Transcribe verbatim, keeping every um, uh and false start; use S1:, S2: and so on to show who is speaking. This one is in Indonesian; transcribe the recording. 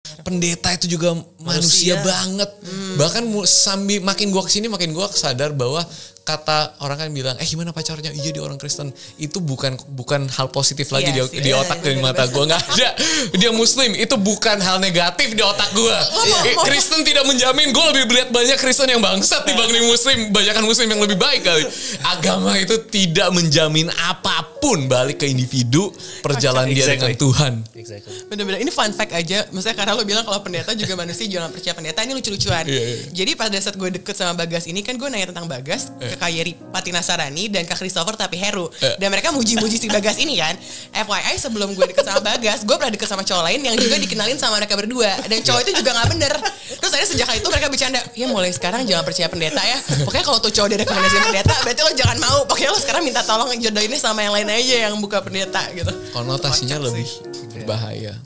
S1: pendeta itu juga manusia, manusia banget. Hmm. Bahkan sambil makin gue kesini makin gue sadar bahwa kata orang kan bilang, eh gimana pacarnya? Iya dia orang Kristen. Itu bukan bukan hal positif lagi yes, di, di otak dan mata gue. Nggak ada. Dia Muslim. Itu bukan hal negatif di otak gue. Kristen tidak menjamin. Gue lebih melihat banyak Kristen yang bangsat dibanding Muslim. Banyakan Muslim yang lebih baik kali. Agama itu tidak menjamin apapun balik ke individu perjalanan dia
S2: exactly.
S1: dengan Tuhan.
S3: Exactly. Bener-bener ini fun fact aja. Maksudnya karena lo bilang kalau pendeta juga manusia jangan percaya pendeta. Ini lucu-lucuan. Yeah, yeah. Jadi pada saat gue deket sama Bagas ini kan gue nanya tentang Bagas. Yeah. Kak Yeri Patina Sarani dan Kak Christopher tapi Heru. Yeah. Dan mereka muji-muji si Bagas ini kan. F Y I sebelum gue deket sama Bagas, gue pernah deket sama cowok lain yang juga dikenalin sama mereka berdua. Dan cowok itu juga gak bener. Terus akhirnya sejak itu mereka bercanda, ya mulai sekarang jangan percaya pendeta ya. Pokoknya kalau tuh cowok dia rekomendasi pendeta, berarti lo jangan mau. Pokoknya lo sekarang minta tolong jodohinnya sama yang lain aja yang buka pendeta gitu.
S1: Konotasinya lebih berbahaya.